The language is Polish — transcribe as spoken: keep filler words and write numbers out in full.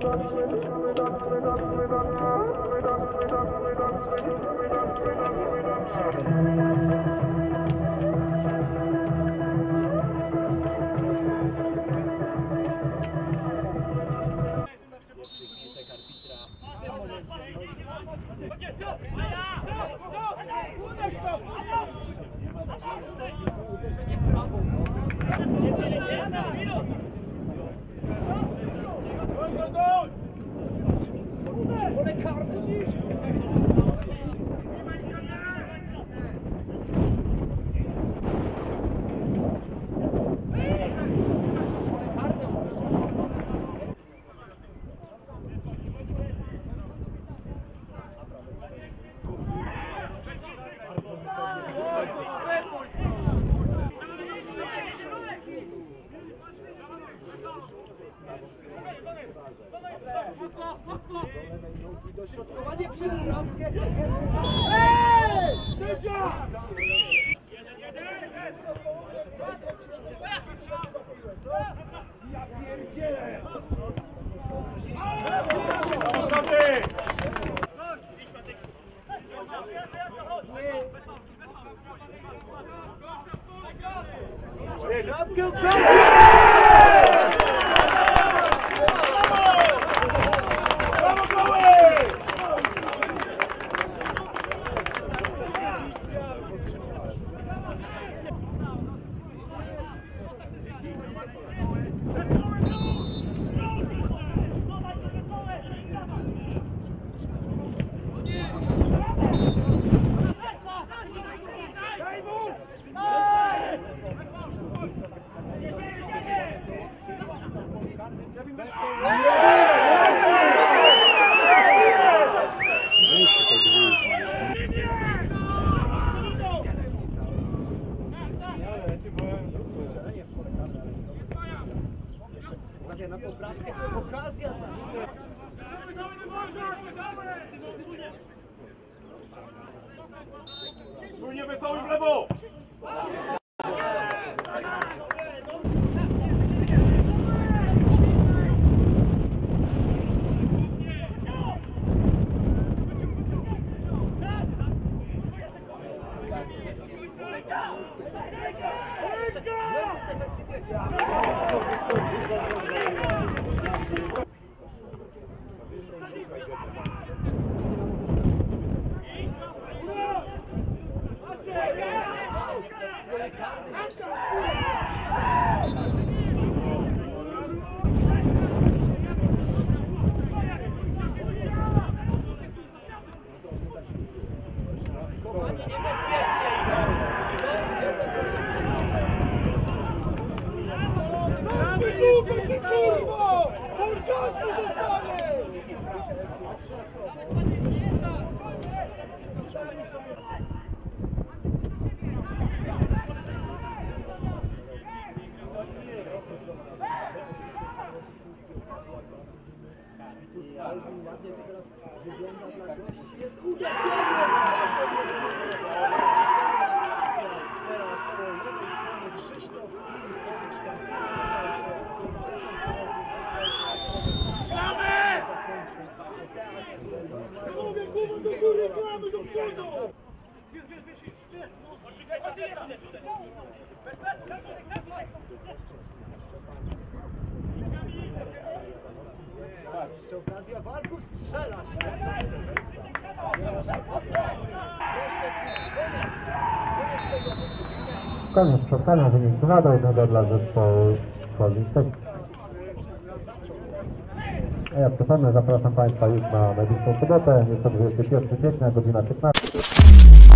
Dośrodkowanie przy bramkę. Ej! Sędzia! Ja pierdzielę! Na poprawkę, okazja Czujnie wesoły w lewo! Jest uderzenie! Krzysztof gramy! Mówię, głową do góry, gramy do przodu! Jeszcze okazja walków, strzela się! Koniec spotkania, wynik dwa do jednego dla zespołu Holding Sexy. A ja przypomnę, zapraszam Państwa już na najbliższą sobotę, jest to dwudziestego pierwszego kwietnia, godzina piętnasta.